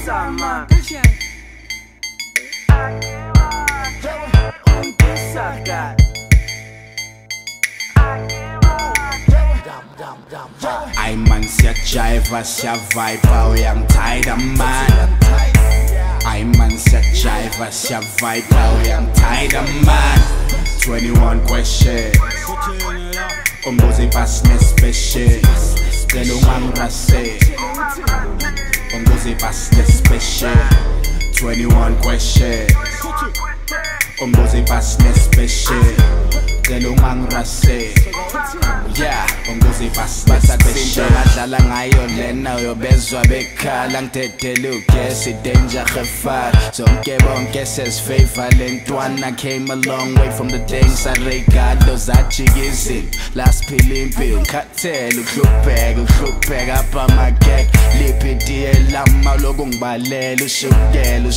Ay man siya jive, siya vibe, uyangithayida man. Ay man siya jive, siya vibe, uyangithayida man. 21 question umbuze ibhasi nespecial cela ungangirase umbuze ibhasi nespecial 21 question umbuze ibhasi nespecial cela ungangirase yeah umbuze ibhasi nespecial badlala ngayo lena uyobezwa bekhala ngidedela ugesi danger gefar zonke bonke sesifavor lentwana came a long way from the things I regalo zajikizini last philimpilo ngikhathele uhlupheka apha magek liphi diye lama lokhu ngibalela ushukela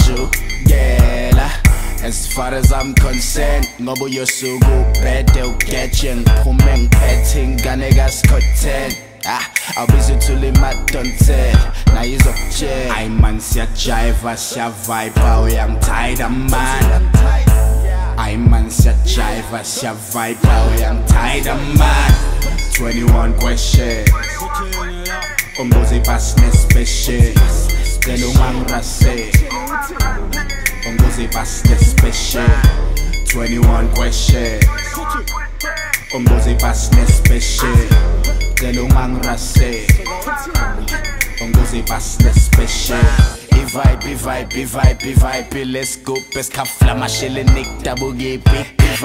as far as I'm concerned ngoba uyosuka ubhede ugethe ngiphume ngiphethe ingane kaScotland I'll be to my don't tell now he's up chair ay man siya jive siya vibe uyangithayida man ay man siya jive siya vibe uyangithayida man 21 question umbuze ibhasi nespecial cela ungangirase umbuze ibhasi nespecial 21 question umbuze ibhasi nespecial cela ungangirase umbuze ibhasi nespecial vibe let's go besikhafla mashele nikdabukipi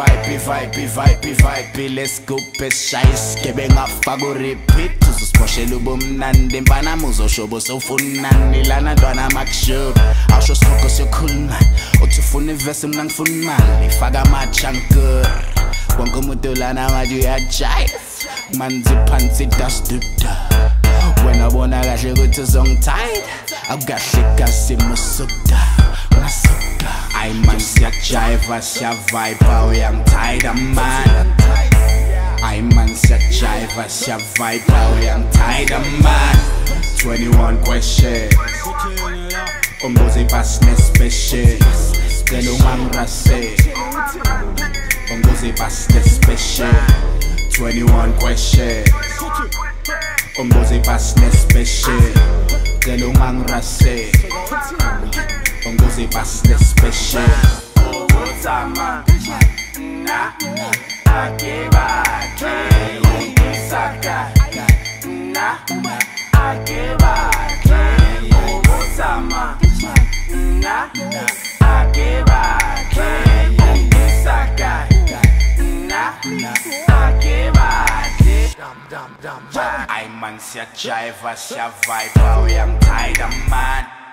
vibe let's go besishaya isigebe ngafaka urepeat uzosiboshela ubumnandi mfana muzoshobo sowufunani lana ntwana makusho awusho sifoko siyokhuluma uthi ufuna ivesi mina ngifuna imali faka amachankor wonke umuntu lana ngathi uyajive manzi phansi dasduda wena bona kahle ukuthi uzongithayida akukahle kasimusuda ngasuka ay man siya jive siya vibe uyangithayida man ay man siya jive siya vibe uyangithayida man 21 question umbuze ibhasi nespecial cela ungangirase umbuze ibhasi nespecial 21 question umbuze ibhasi nespecial cela ungangirase umbuze ibhasi nespecial ubuthama na akebakhe ungisaka na akebakhe ubuthama na akebakhe ungisaka na akebakhe ay man siya jive siya vibe uyangithayida man